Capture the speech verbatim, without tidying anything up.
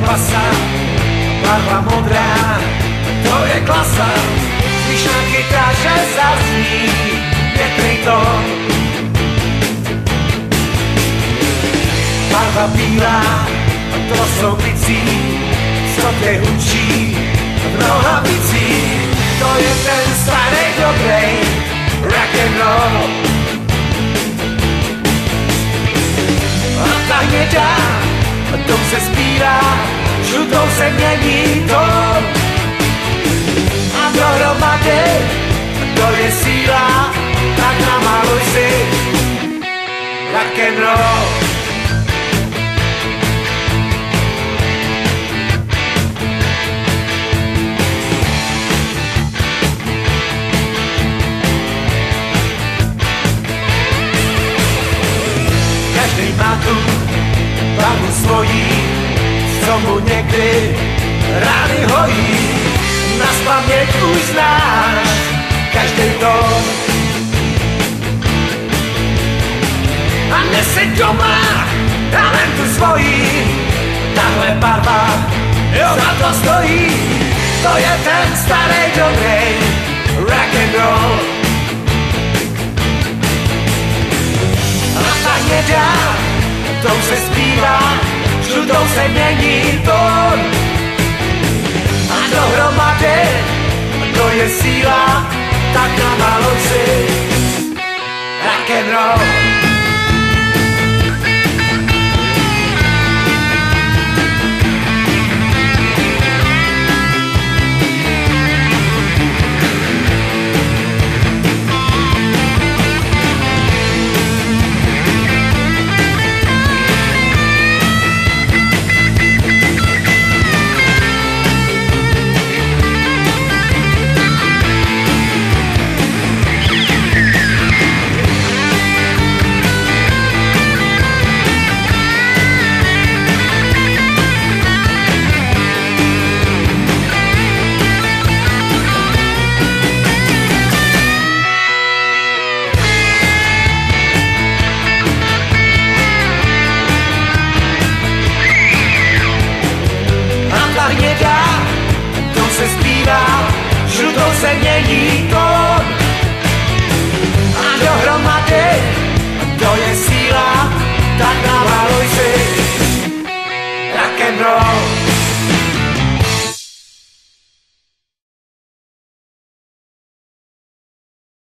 klasa, barva modrá, to je klasa. Když na kytaře zazní pěkný tón, barva bílá, to jsou bicí, co tě hučí v nohavicích. To je ten starý dobrý rock and roll. A ta hnědá, tou se zpívá, žlutou se mění tón. A dohromady, to je síla, tak namaluj si rock and roll. Každý má tu barvu svojí, co mu někdy rány hojí. Nazpaměť už znáš každý tón. A neseď doma talentu svojí, tahle barva, jo, za to stojí. To je ten starý dobrý rock and roll. A ta hnědá, tou se zpívá, žlutou se mění tón. A dohromady, to je síla, tak namaluj si rock and roll. Se zpívá, žlutou se mění tón. A dohromady, to je síla, tak